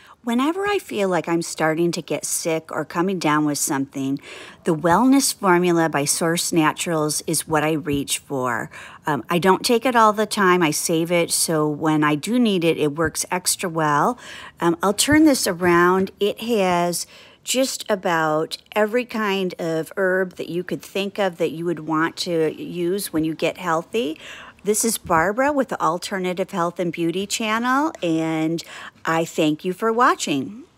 Whenever I feel like I'm starting to get sick or coming down with something, the Wellness Formula by Source Naturals is what I reach for. I don't take it all the time. I save it, so when I do need it, it works extra well. I'll turn this around. It has just about every kind of herb that you could think of that you would want to use when you get healthy. This is Barbara with the Alternative Health and Beauty channel, and I thank you for watching.